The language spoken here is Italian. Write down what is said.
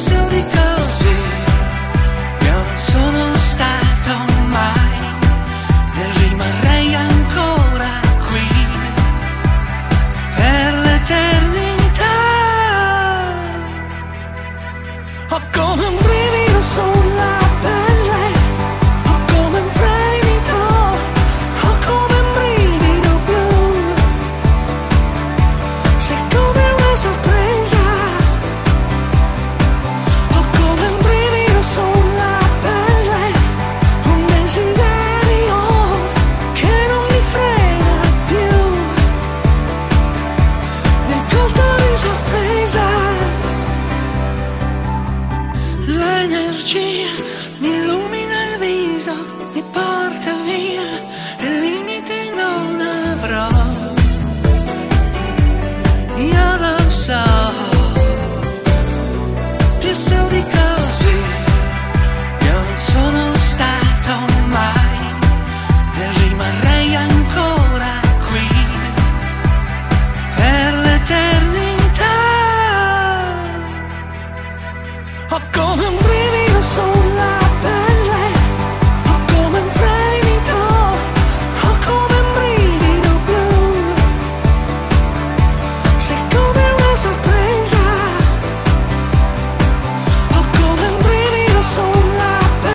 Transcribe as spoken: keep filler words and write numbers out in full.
so di così, io non sono stato mai e rimarrei ancora qui per l'eternità. Ho come un brivido sulla pelle, ho come un fremito, ho come un brivido blu. Sei come una sorpresa, ho come un brivido sulla pelle, un desiderio che non mi frena più. Nel colpo di sorpresa l'energia mi illumina il viso, mi porta via e limiti non avrò. Io lo so, più so di così, io non sono stato mai e rimarrei ancora qui per l'eternità. Ho come un brivido sulla